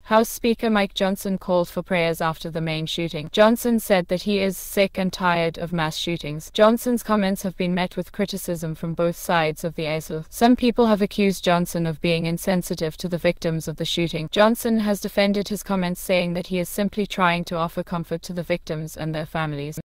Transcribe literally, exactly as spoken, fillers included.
House Speaker Mike Johnson called for prayers after the Maine shooting. Johnson said that he is sick and tired of mass shootings. Johnson's comments have been met with criticism from both sides of the aisle. Some people have accused Johnson of being insensitive to the victims of the shooting. Johnson has defended his comments, saying that he is simply trying to offer comfort to the victims and their families.